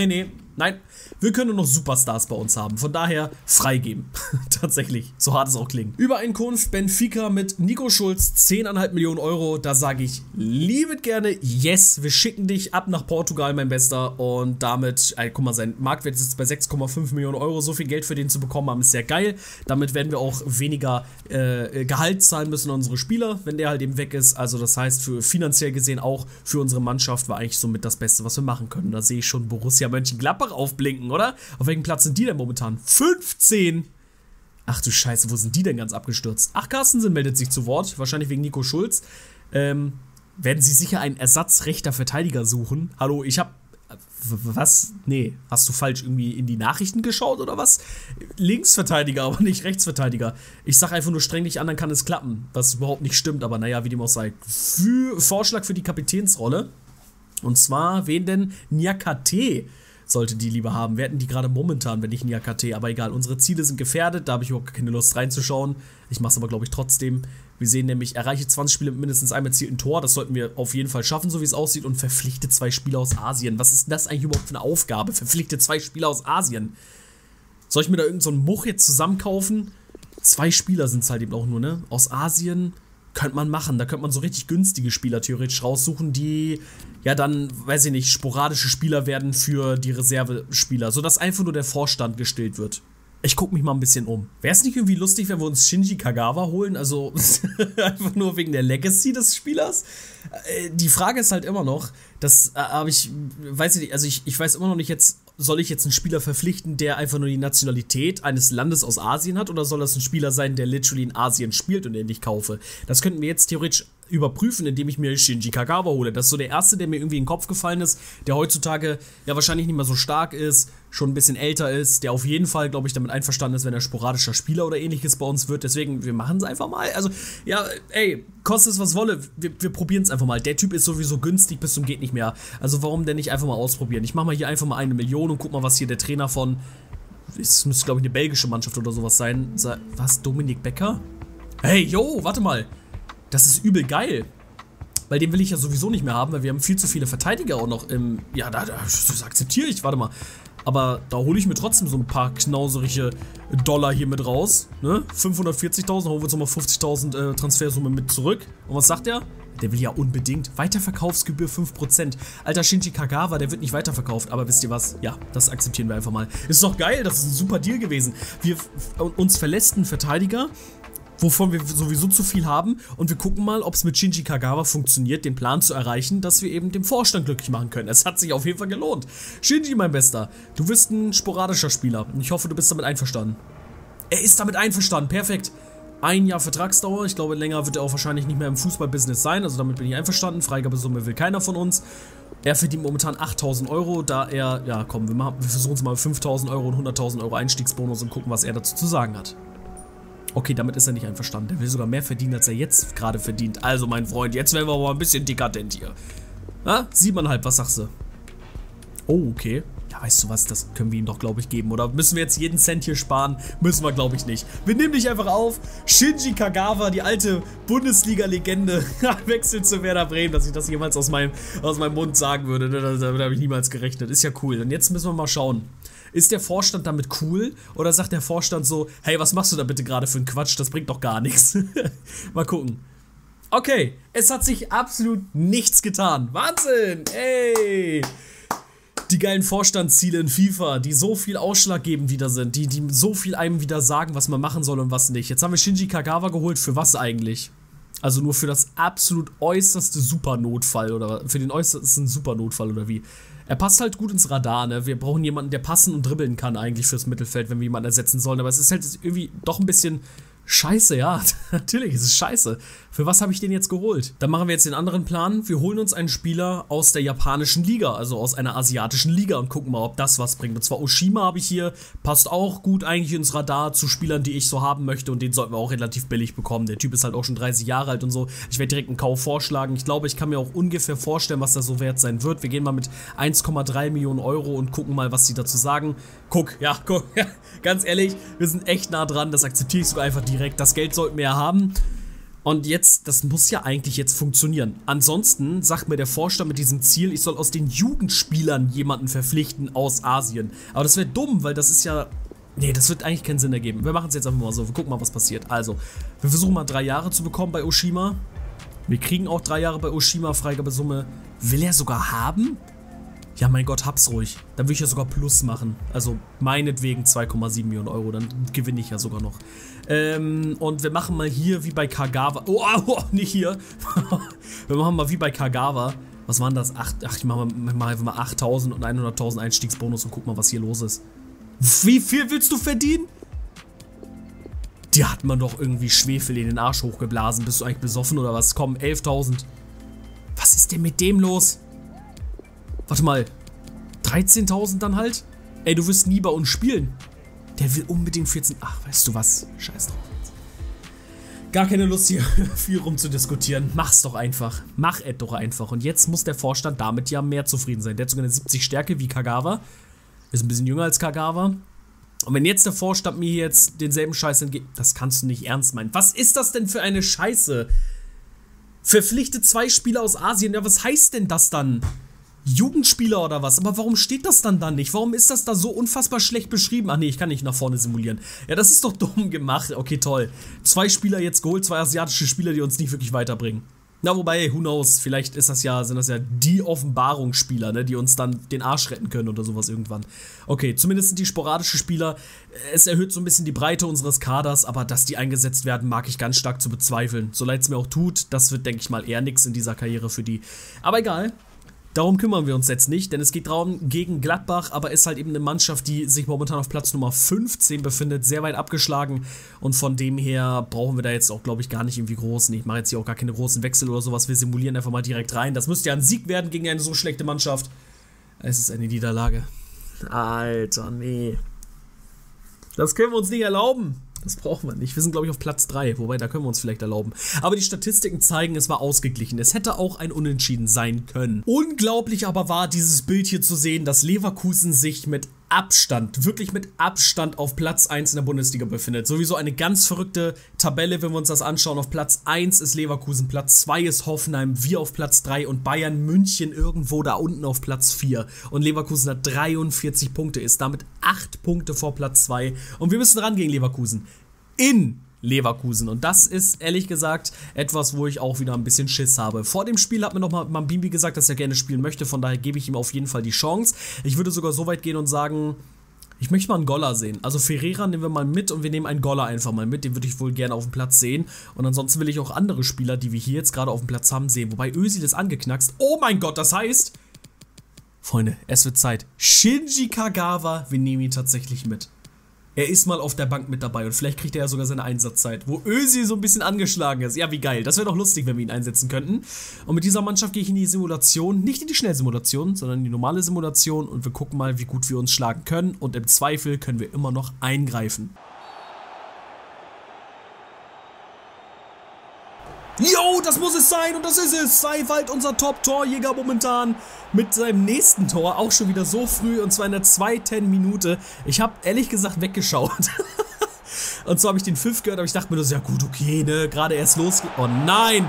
Nein. Wir können nur noch Superstars bei uns haben. Von daher freigeben. Tatsächlich. So hart es auch klingt. Übereinkunft Benfica mit Nico Schulz, 10,5 Millionen Euro. Da sage ich liebend gerne yes. Wir schicken dich ab nach Portugal, mein Bester. Und damit, guck mal, sein Marktwert ist bei 6,5 Millionen Euro. So viel Geld für den zu bekommen haben, ist sehr geil. Damit werden wir auch weniger Gehalt zahlen müssen an unsere Spieler, wenn der halt eben weg ist. Also das heißt, für finanziell gesehen auch für unsere Mannschaft war eigentlich somit das Beste, was wir machen können. Da sehe ich schon Borussia Mönchengladbach aufblinken, oder? Auf welchem Platz sind die denn momentan? 15! Ach du Scheiße, wo sind die denn ganz abgestürzt? Ach, Carstensen meldet sich zu Wort, wahrscheinlich wegen Nico Schulz. Werden sie sicher einen ersatzrechter Verteidiger suchen? Hallo, ich hab... Was? Nee, hast du falsch irgendwie in die Nachrichten geschaut oder was? Linksverteidiger, aber nicht Rechtsverteidiger. Ich sag einfach nur streng dich an, dann kann es klappen. Was überhaupt nicht stimmt, aber naja, wie dem auch sei. Vorschlag für die Kapitänsrolle. Und zwar, wen denn? Niakate sollte die lieber haben. Wir hätten die gerade momentan, wenn nicht Niakate, aber egal. Unsere Ziele sind gefährdet, da habe ich überhaupt keine Lust reinzuschauen. Ich mache es aber, glaube ich, trotzdem. Wir sehen nämlich, erreiche 20 Spiele mit mindestens einem erzielten Tor. Das sollten wir auf jeden Fall schaffen, so wie es aussieht. Und verpflichte 2 Spieler aus Asien. Was ist das eigentlich überhaupt für eine Aufgabe? Verpflichte 2 Spieler aus Asien. Soll ich mir da irgend so einen Much jetzt zusammenkaufen? 2 Spieler sind es halt eben auch nur, ne? Aus Asien könnte man machen. Da könnte man so richtig günstige Spieler theoretisch raussuchen, die ja dann, weiß ich nicht, sporadische Spieler werden für die Reservespieler. Sodass einfach nur der Vorstand gestillt wird. Ich gucke mich mal ein bisschen um. Wäre es nicht irgendwie lustig, wenn wir uns Shinji Kagawa holen? Also einfach nur wegen der Legacy des Spielers? Die Frage ist halt immer noch, aber ich weiß nicht, also ich weiß immer noch nicht jetzt, soll ich jetzt einen Spieler verpflichten, der einfach nur die Nationalität eines Landes aus Asien hat, oder soll das ein Spieler sein, der literally in Asien spielt und den ich kaufe? Das könnten wir jetzt theoretisch überprüfen, indem ich mir Shinji Kagawa hole. Das ist so der erste, der mir irgendwie in den Kopf gefallen ist, der heutzutage ja wahrscheinlich nicht mehr so stark ist, schon ein bisschen älter ist, der auf jeden Fall, glaube ich, damit einverstanden ist, wenn er sporadischer Spieler oder ähnliches bei uns wird. Deswegen, wir machen es einfach mal. Also, ja, ey, kostet es was wolle, wir probieren es einfach mal. Der Typ ist sowieso günstig bis zum geht nicht mehr. Also warum denn nicht einfach mal ausprobieren? Ich mache mal hier einfach mal 1 Million und guck mal, was hier der Trainer von, es müsste, glaube ich, eine belgische Mannschaft oder sowas sein. Was, Dominik Becker? Hey, yo, warte mal. Das ist übel geil. Weil den will ich ja sowieso nicht mehr haben, weil wir haben viel zu viele Verteidiger auch noch im... Ja, das akzeptiere ich, warte mal. Aber da hole ich mir trotzdem so ein paar knauserige Dollar hier mit raus. Ne? 540.000, holen wir uns nochmal 50.000 Transfersumme mit zurück. Und was sagt der? Der will ja unbedingt. Weiterverkaufsgebühr 5%. Alter, Shinji Kagawa, der wird nicht weiterverkauft. Aber wisst ihr was? Ja, das akzeptieren wir einfach mal. Ist doch geil, das ist ein super Deal gewesen. Uns verlässt ein Verteidiger, wovon wir sowieso zu viel haben, und wir gucken mal, ob es mit Shinji Kagawa funktioniert, den Plan zu erreichen, dass wir eben den Vorstand glücklich machen können. Es hat sich auf jeden Fall gelohnt. Shinji, mein Bester, du bist ein sporadischer Spieler und ich hoffe, du bist damit einverstanden. Er ist damit einverstanden, perfekt. 1 Jahr Vertragsdauer. Ich glaube, länger wird er auch wahrscheinlich nicht mehr im Fußballbusiness sein. Also damit bin ich einverstanden. Freigabesumme will keiner von uns. Er verdient momentan 8.000 Euro, da er, ja komm, wir versuchen es mal mit 5.000 Euro und 100.000 Euro Einstiegsbonus und gucken, was er dazu zu sagen hat. Okay, damit ist er nicht einverstanden. Er will sogar mehr verdienen, als er jetzt gerade verdient. Also, mein Freund, jetzt werden wir aber ein bisschen dekadent hier. Na, 7,5, was sagst du? Oh, okay. Ja, weißt du was, das können wir ihm doch, glaube ich, geben. Oder müssen wir jetzt jeden Cent hier sparen? Müssen wir, glaube ich, nicht. Wir nehmen dich einfach auf. Shinji Kagawa, die alte Bundesliga-Legende, wechselt zu Werder Bremen, dass ich das jemals aus meinem Mund sagen würde. Damit habe ich niemals gerechnet. Ist ja cool. Und jetzt müssen wir mal schauen. Ist der Vorstand damit cool? Oder sagt der Vorstand so, hey, was machst du da bitte gerade für einen Quatsch? Das bringt doch gar nichts. Mal gucken. Okay, es hat sich absolut nichts getan. Wahnsinn! Ey! Die geilen Vorstandsziele in FIFA, die so viel ausschlaggebend wieder sind, die so viel einem wieder sagen, was man machen soll und was nicht. Jetzt haben wir Shinji Kagawa geholt, für was eigentlich? Also nur für das absolut äußerste Supernotfall oder für den äußersten Supernotfall oder wie? Er passt halt gut ins Radar, ne? Wir brauchen jemanden, der passen und dribbeln kann eigentlich fürs Mittelfeld, wenn wir jemanden ersetzen sollen. Aber es ist halt irgendwie doch ein bisschen scheiße, ja. Natürlich, es ist scheiße. Für was habe ich den jetzt geholt? Dann machen wir jetzt den anderen Plan. Wir holen uns einen Spieler aus der japanischen Liga, also aus einer asiatischen Liga und gucken mal, ob das was bringt. Und zwar Oshima habe ich hier, passt auch gut eigentlich ins Radar zu Spielern, die ich so haben möchte und den sollten wir auch relativ billig bekommen. Der Typ ist halt auch schon 30 Jahre alt und so. Ich werde direkt einen Kauf vorschlagen. Ich glaube, ich kann mir auch ungefähr vorstellen, was das so wert sein wird. Wir gehen mal mit 1,3 Millionen Euro und gucken mal, was die dazu sagen. Guck, ja, ganz ehrlich, wir sind echt nah dran, das akzeptiere ich sogar einfach direkt. Das Geld sollten wir ja haben. Und jetzt, das muss ja eigentlich jetzt funktionieren. Ansonsten sagt mir der Vorstand mit diesem Ziel, ich soll aus den Jugendspielern jemanden verpflichten aus Asien. Aber das wäre dumm, weil das ist ja... Nee, das wird eigentlich keinen Sinn ergeben. Wir machen es jetzt einfach mal so, wir gucken mal, was passiert. Also, wir versuchen mal 3 Jahre zu bekommen bei Oshima. Wir kriegen auch 3 Jahre bei Oshima, Freigabesumme. Will er sogar haben? Ja, mein Gott, hab's ruhig. Dann würde ich ja sogar Plus machen. Also meinetwegen 2,7 Millionen Euro, dann gewinne ich ja sogar noch. Und wir machen mal hier wie bei Kagawa. Oh, nicht hier. Wir machen mal wie bei Kagawa. Was waren das? Ich mache mal einfach mal 8.000 und 100.000 Einstiegsbonus und guck mal, was hier los ist. Wie viel willst du verdienen? Die hat man doch irgendwie Schwefel in den Arsch hochgeblasen. Bist du eigentlich besoffen oder was? Komm, 11.000. Was ist denn mit dem los? Warte mal, 13.000 dann halt? Ey, du wirst nie bei uns spielen. Der will unbedingt 14... Ach, weißt du was? Scheiß drauf. Gar keine Lust hier viel rumzudiskutieren. Mach's doch einfach. Mach es doch einfach. Und jetzt muss der Vorstand damit ja mehr zufrieden sein. Der hat sogar eine 70 Stärke wie Kagawa. Ist ein bisschen jünger als Kagawa. Und wenn jetzt der Vorstand mir jetzt denselben Scheiß entgeht... Das kannst du nicht ernst meinen. Was ist das denn für eine Scheiße? Verpflichtet 2 Spieler aus Asien. Ja, was heißt denn das dann? Jugendspieler oder was? Aber warum steht das dann da nicht? Warum ist das da so unfassbar schlecht beschrieben? Ach nee, ich kann nicht nach vorne simulieren. Ja, das ist doch dumm gemacht. Okay, toll. 2 Spieler jetzt geholt, 2 asiatische Spieler, die uns nicht wirklich weiterbringen. Na, wobei, who knows? Vielleicht sind das ja die Offenbarungsspieler, ne, die uns dann den Arsch retten können oder sowas irgendwann. Okay, zumindest sind die sporadische Spieler. Es erhöht so ein bisschen die Breite unseres Kaders, aber dass die eingesetzt werden, mag ich ganz stark zu bezweifeln. So leid es mir auch tut, das wird, denke ich mal, eher nix in dieser Karriere für die. Aber egal. Darum kümmern wir uns jetzt nicht, denn es geht darum gegen Gladbach, aber ist halt eben eine Mannschaft, die sich momentan auf Platz Nummer 15 befindet, sehr weit abgeschlagen und von dem her brauchen wir da jetzt auch, glaube ich, gar nicht irgendwie groß. Ich mache jetzt hier auch gar keine großen Wechsel oder sowas, wir simulieren einfach mal direkt rein. Das müsste ja ein Sieg werden gegen eine so schlechte Mannschaft. Es ist eine Niederlage. Alter, nee. Das können wir uns nicht erlauben. Das brauchen wir nicht. Wir sind, glaube ich, auf Platz 3. Wobei, da können wir uns vielleicht erlauben. Aber die Statistiken zeigen, es war ausgeglichen. Es hätte auch ein Unentschieden sein können. Unglaublich aber war dieses Bild hier zu sehen, dass Leverkusen sich mit Abstand, wirklich mit Abstand auf Platz 1 in der Bundesliga befindet. Sowieso eine ganz verrückte Tabelle, wenn wir uns das anschauen. Auf Platz 1 ist Leverkusen, Platz 2 ist Hoffenheim, wir auf Platz 3 und Bayern München irgendwo da unten auf Platz 4. Und Leverkusen hat 43 Punkte, ist damit 8 Punkte vor Platz 2. Und wir müssen ran gegen Leverkusen. In Leverkusen. Und das ist, ehrlich gesagt, etwas, wo ich auch wieder ein bisschen Schiss habe. Vor dem Spiel hat mir nochmal Mambimbi gesagt, dass er gerne spielen möchte. Von daher gebe ich ihm auf jeden Fall die Chance. Ich würde sogar so weit gehen und sagen, ich möchte mal einen Goller sehen. Also Ferreira nehmen wir mal mit und wir nehmen einen Goller einfach mal mit. Den würde ich wohl gerne auf dem Platz sehen. Und ansonsten will ich auch andere Spieler, die wir hier jetzt gerade auf dem Platz haben, sehen. Wobei Özil ist angeknackst. Oh mein Gott, das heißt... Freunde, es wird Zeit. Shinji Kagawa, wir nehmen ihn tatsächlich mit. Er ist mal auf der Bank mit dabei und vielleicht kriegt er ja sogar seine Einsatzzeit, wo Özil so ein bisschen angeschlagen ist. Ja, wie geil. Das wäre doch lustig, wenn wir ihn einsetzen könnten. Und mit dieser Mannschaft gehe ich in die Simulation, nicht in die Schnellsimulation, sondern in die normale Simulation und wir gucken mal, wie gut wir uns schlagen können und im Zweifel können wir immer noch eingreifen. Jo, das muss es sein und das ist es. Seiwald, unser Top-Torjäger momentan mit seinem nächsten Tor, auch schon wieder so früh und zwar in der 2. Minute. Ich habe ehrlich gesagt weggeschaut. Und zwar habe ich den Pfiff gehört, aber ich dachte mir nur so, ja gut, okay, ne, gerade erst losgeht. Oh nein!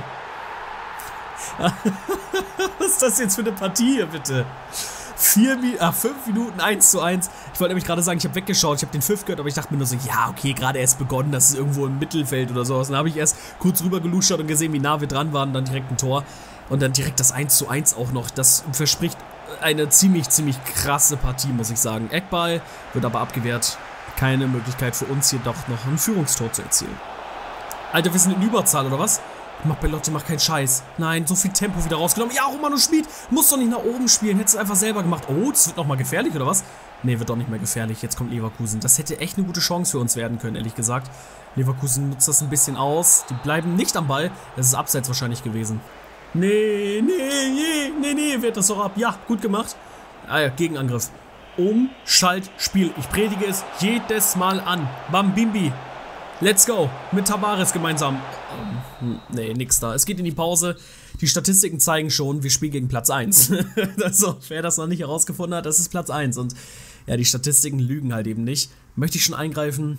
Was ist das jetzt für eine Partie hier, bitte? 5 Minuten 1:1. Ich wollte nämlich gerade sagen, ich habe weggeschaut, ich habe den Pfiff gehört, aber ich dachte mir nur so, ja, okay, gerade erst begonnen, das ist irgendwo im Mittelfeld oder sowas. Dann habe ich erst kurz rüber geluschert und gesehen, wie nah wir dran waren, dann direkt ein Tor. Und dann direkt das 1:1 auch noch. Das verspricht eine ziemlich krasse Partie, muss ich sagen. Eckball wird aber abgewehrt. Keine Möglichkeit für uns hier doch noch ein Führungstor zu erzielen. Alter, wir sind in Überzahl, oder was? Belotti macht keinen Scheiß. Nein, so viel Tempo wieder rausgenommen. Ja, Romano Schmid muss doch nicht nach oben spielen. Hätte es einfach selber gemacht. Oh, das wird nochmal gefährlich, oder was? Ne, wird doch nicht mehr gefährlich. Jetzt kommt Leverkusen. Das hätte echt eine gute Chance für uns werden können, ehrlich gesagt. Leverkusen nutzt das ein bisschen aus. Die bleiben nicht am Ball. Das ist abseits wahrscheinlich gewesen. Nee, wehrt das doch ab. Ja, gut gemacht. Ah ja, Gegenangriff. Umschaltspiel. Ich predige es jedes Mal an. Bambimbi. Let's go. Mit Tavares gemeinsam. Nee, nix da. Es geht in die Pause. Die Statistiken zeigen schon, wir spielen gegen Platz 1. Also, wer das noch nicht herausgefunden hat, das ist Platz 1. Und ja, die Statistiken lügen halt eben nicht. Möchte ich schon eingreifen?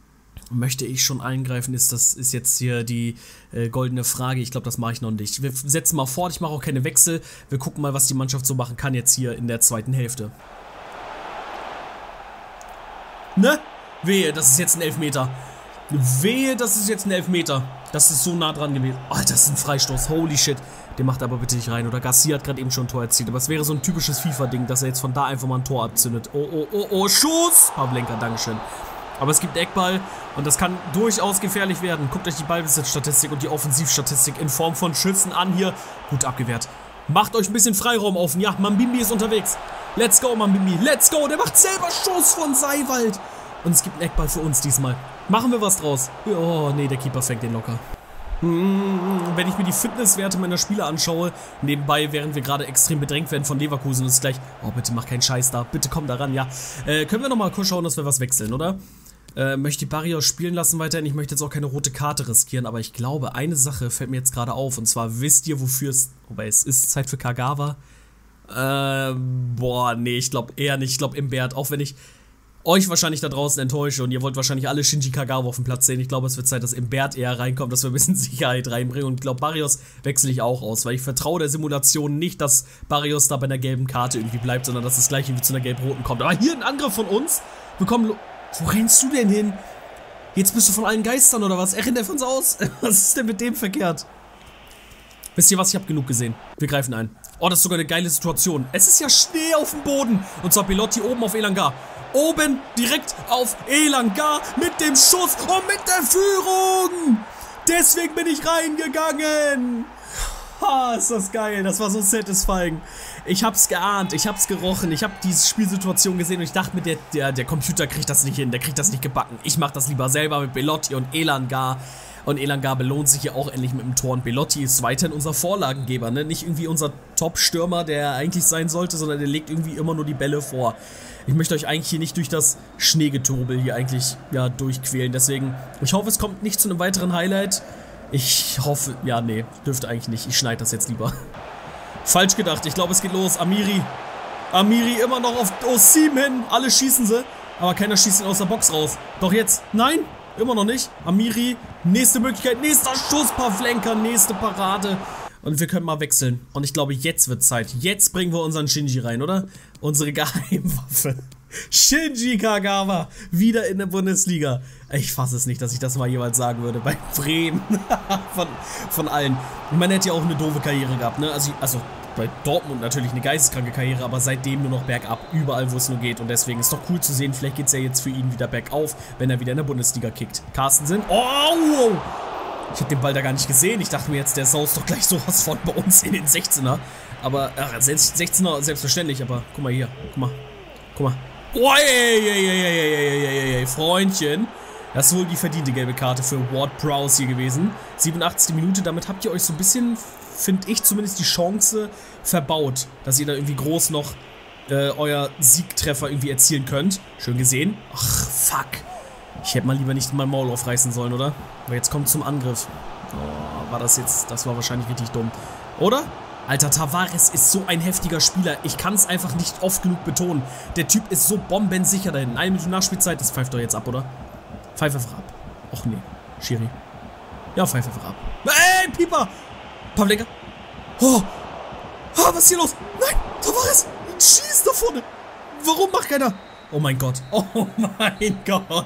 Ist jetzt hier die goldene Frage. Ich glaube, das mache ich noch nicht. Wir setzen mal fort. Ich mache auch keine Wechsel. Wir gucken mal, was die Mannschaft so machen kann jetzt hier in der 2. Hälfte. Ne? Wehe, das ist jetzt ein Elfmeter. Wehe, das ist jetzt ein Elfmeter. Das ist so nah dran gewesen. Oh, das ist ein Freistoß. Holy shit. Den macht er aber bitte nicht rein. Oder Garcia hat gerade eben schon ein Tor erzielt. Aber es wäre so ein typisches FIFA-Ding, dass er jetzt von da einfach mal ein Tor abzündet. Oh, Schuss! Pavlenka, Dankeschön. Aber es gibt Eckball und das kann durchaus gefährlich werden. Guckt euch die Ballbesitzstatistik und die Offensivstatistik in Form von Schüssen an hier. Gut abgewehrt. Macht euch ein bisschen Freiraum offen. Ja, Mambimbi ist unterwegs. Let's go, Mambimbi. Let's go. Der macht selber Schuss von Seiwald. Und es gibt einen Eckball für uns diesmal. Machen wir was draus. Oh, nee, der Keeper fängt den locker. Wenn ich mir die Fitnesswerte meiner Spieler anschaue, nebenbei, während wir gerade extrem bedrängt werden von Leverkusen, ist gleich, oh, bitte mach keinen Scheiß da, bitte komm da ran, ja. Können wir nochmal kurz schauen, dass wir was wechseln, oder? Möchte Barrios spielen lassen weiterhin, ich möchte jetzt auch keine rote Karte riskieren, aber ich glaube, eine Sache fällt mir jetzt gerade auf, und zwar wisst ihr, wofür es, wobei es ist Zeit für Kagawa. Boah, nee, ich glaube eher nicht, ich glaube Imbert, auch wenn ich euch wahrscheinlich da draußen enttäusche und ihr wollt wahrscheinlich alle Shinji Kagawa auf dem Platz sehen. Ich glaube, es wird Zeit, dass Imbert eher reinkommt, dass wir ein bisschen Sicherheit reinbringen. Und ich glaube, Barrios wechsle ich auch aus, weil ich vertraue der Simulation nicht, dass Barrios da bei einer gelben Karte irgendwie bleibt, sondern dass es gleich irgendwie zu einer gelb-roten kommt. Aber hier ein Angriff von uns. Wir kommen. Wo rennst du denn hin? Jetzt bist du von allen Geistern oder was? Er rennt auf uns aus. Was ist denn mit dem verkehrt? Wisst ihr was? Ich habe genug gesehen. Wir greifen ein. Oh, das ist sogar eine geile Situation. Es ist ja Schnee auf dem Boden. Und zwar Belotti oben auf Elanga. Oben direkt auf Elanga mit dem Schuss und mit der Führung. Deswegen bin ich reingegangen. Ha, ist das geil. Das war so satisfying. Ich hab's geahnt, ich hab's gerochen, ich hab diese Spielsituation gesehen und ich dachte mir, der Computer kriegt das nicht hin, der kriegt das nicht gebacken. Ich mach das lieber selber mit Belotti und Elanga. Und Elanga belohnt sich hier auch endlich mit dem Tor. Und Belotti ist weiterhin unser Vorlagengeber, ne? Nicht irgendwie unser Top-Stürmer, der eigentlich sein sollte, sondern der legt irgendwie immer nur die Bälle vor. Ich möchte euch eigentlich hier nicht durch das Schneegetobel hier eigentlich, ja, durchquälen. Deswegen, ich hoffe, es kommt nicht zu einem weiteren Highlight. Ich hoffe, ja, nee, dürfte eigentlich nicht. Ich schneide das jetzt lieber. Falsch gedacht, ich glaube, es geht los. Amiri immer noch auf Osimhen. Alle schießen sie, aber keiner schießt ihn aus der Box raus. Doch jetzt, nein, immer noch nicht. Amiri, nächste Möglichkeit, nächster Schuss, Pavlenka, nächste Parade. Und wir können mal wechseln. Und ich glaube, jetzt wird Zeit. Jetzt bringen wir unseren Shinji rein, oder? Unsere Geheimwaffe. Shinji Kagawa, wieder in der Bundesliga. Ich fasse es nicht, dass ich das mal jeweils sagen würde. Bei Bremen. von allen. Ich meine, er hat ja auch eine doofe Karriere gehabt, ne? Also bei Dortmund natürlich eine geisteskranke Karriere, aber seitdem nur noch bergab. Überall, wo es nur geht. Und deswegen ist doch cool zu sehen, vielleicht geht es ja jetzt für ihn wieder bergauf, wenn er wieder in der Bundesliga kickt. Carstensen. Oh! Ich habe den Ball da gar nicht gesehen. Ich dachte mir jetzt, der saust doch gleich sowas von bei uns in den 16er. Aber, 16er selbstverständlich, aber guck mal hier. Guck mal. Oh, ey, Freundchen. Das ist wohl die verdiente gelbe Karte für Ward-Prowse hier gewesen. 87. Minute, damit habt ihr euch so ein bisschen, finde ich zumindest, die Chance verbaut, dass ihr da irgendwie groß noch euer Siegtreffer irgendwie erzielen könnt. Schön gesehen. Ach, fuck. Ich hätte mal lieber nicht mein Maul aufreißen sollen, oder? Aber jetzt kommt zum Angriff. Oh, war das jetzt, das war wahrscheinlich richtig dumm. Oder? Alter, Tavares ist so ein heftiger Spieler. Ich kann es einfach nicht oft genug betonen. Der Typ ist so bombensicher da hinten. 1 Minute Nachspielzeit, das pfeift doch jetzt ab, oder? Pfeif einfach ab. Och nee, Schiri. Ja, pfeif einfach ab. Ey, Pieper! Pavlenka. Oh! Oh, was ist hier los? Nein, Tavares! Schieß da vorne! Warum macht keiner? Oh mein Gott. Oh mein Gott.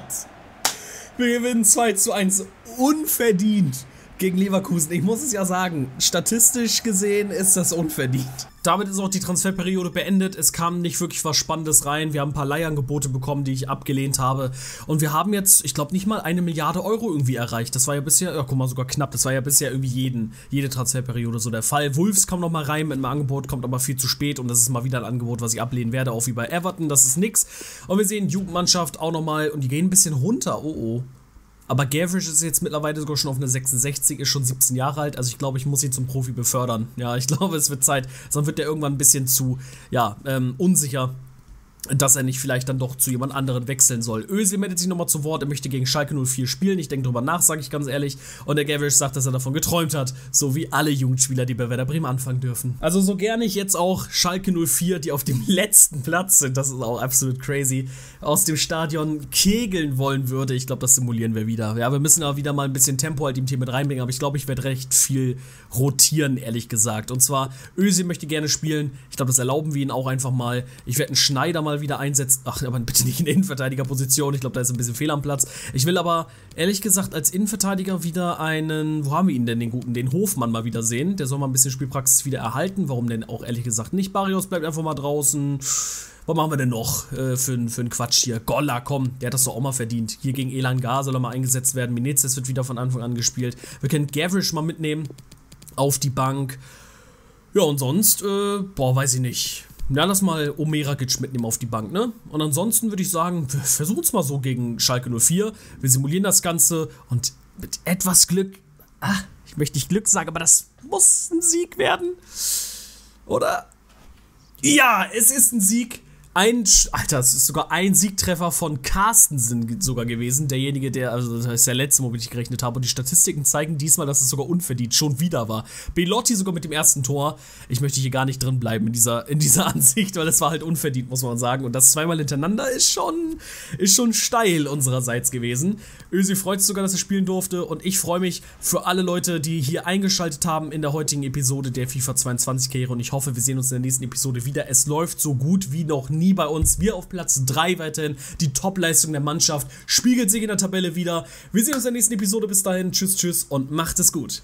Wir gewinnen 2:1. Unverdient gegen Leverkusen. Ich muss es ja sagen, statistisch gesehen ist das unverdient. Damit ist auch die Transferperiode beendet. Es kam nicht wirklich was Spannendes rein. Wir haben ein paar Leihangebote bekommen, die ich abgelehnt habe. Und wir haben jetzt, ich glaube, nicht mal 1 Milliarde Euro irgendwie erreicht. Das war ja bisher, ja guck mal, sogar knapp. Das war ja bisher irgendwie jede Transferperiode so der Fall. Wolves kommt noch mal rein mit einem Angebot, kommt aber viel zu spät. Und das ist mal wieder ein Angebot, was ich ablehnen werde, auch wie bei Everton. Das ist nix. Und wir sehen Jugendmannschaft auch noch mal. Und die gehen ein bisschen runter. Oh, oh. Aber Gavrish ist jetzt mittlerweile sogar schon auf eine 66, ist schon 17 Jahre alt. Also ich glaube, ich muss ihn zum Profi befördern. Ja, ich glaube, es wird Zeit. Sonst wird der irgendwann ein bisschen zu, ja, unsicher, dass er nicht vielleicht dann doch zu jemand anderen wechseln soll. Özil meldet sich nochmal zu Wort, er möchte gegen Schalke 04 spielen. Ich denke drüber nach, sage ich ganz ehrlich. Und der Gavrish sagt, dass er davon geträumt hat. So wie alle Jugendspieler, die bei Werder Bremen anfangen dürfen. Also so gerne ich jetzt auch Schalke 04, die auf dem letzten Platz sind, das ist auch absolut crazy, aus dem Stadion kegeln wollen würde. Ich glaube, das simulieren wir wieder. Ja, wir müssen aber wieder mal ein bisschen Tempo halt im Team mit reinbringen. Aber ich glaube, ich werde recht viel rotieren, ehrlich gesagt. Und zwar, Özil möchte gerne spielen. Ich glaube, das erlauben wir ihn auch einfach mal. Ich werde einen Schneider mal wieder einsetzt. Ach, aber bitte nicht in der Innenverteidigerposition. Ich glaube, da ist ein bisschen Fehl am Platz. Ich will aber, ehrlich gesagt, als Innenverteidiger wieder einen, wo haben wir ihn denn, den guten, den Hofmann mal wieder sehen. Der soll mal ein bisschen Spielpraxis wieder erhalten. Warum denn auch, ehrlich gesagt, nicht? Barrios bleibt einfach mal draußen. Was machen wir denn noch für einen Quatsch hier? Golla, komm, der hat das doch auch mal verdient. Hier gegen Elangar soll er mal eingesetzt werden. Menezes wird wieder von Anfang an gespielt. Wir können Gavrish mal mitnehmen auf die Bank. Ja, und sonst, boah, weiß ich nicht. Ja, lass mal Omeragic mitnehmen auf die Bank, ne? Und ansonsten würde ich sagen, wir versuchen es mal so gegen Schalke 04. Wir simulieren das Ganze und mit etwas Glück, ich möchte nicht Glück sagen, aber das muss ein Sieg werden. Oder? Ja, es ist ein Sieg. Alter, es ist sogar ein Siegtreffer von Carstensen sogar gewesen. Derjenige, der, also das ist der letzte, womit ich gerechnet habe. Und die Statistiken zeigen diesmal, dass es sogar unverdient schon wieder war. Belotti sogar mit dem ersten Tor. Ich möchte hier gar nicht drin bleiben in dieser Ansicht, weil es war halt unverdient, muss man sagen. Und das zweimal hintereinander ist schon steil unsererseits gewesen. Özil freut sich sogar, dass er spielen durfte. Und ich freue mich für alle Leute, die hier eingeschaltet haben in der heutigen Episode der FIFA 22 Karriere. Und ich hoffe, wir sehen uns in der nächsten Episode wieder. Es läuft so gut wie noch nie bei uns. Wir auf Platz 3 weiterhin. Die Top-Leistung der Mannschaft spiegelt sich in der Tabelle wieder. Wir sehen uns in der nächsten Episode. Bis dahin. Tschüss, tschüss und macht es gut.